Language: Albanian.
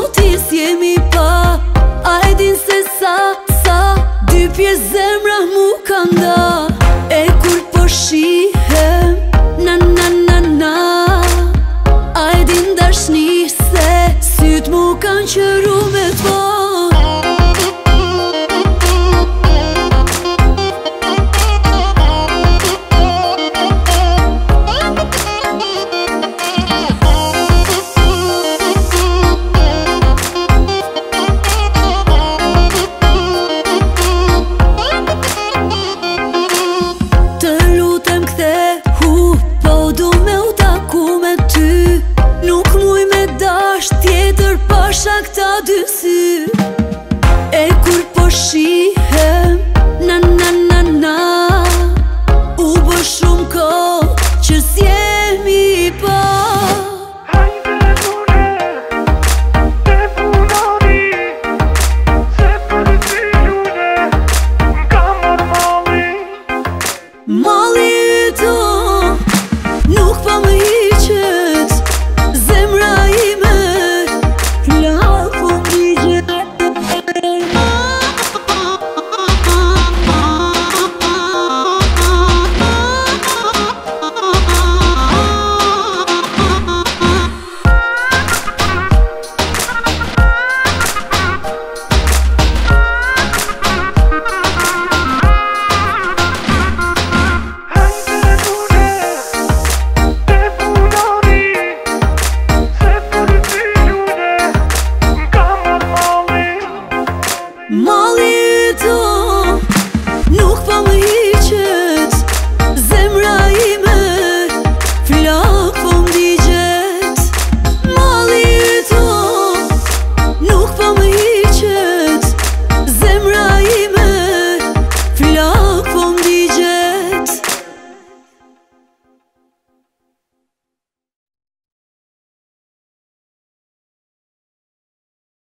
ti s'jemi pa. A e din se sa dy pjesë zemra mu ka nda. E kur po shihem na na na na, a e din dashni se syt mu kanë qëru me t'bo. Shak ta dy sy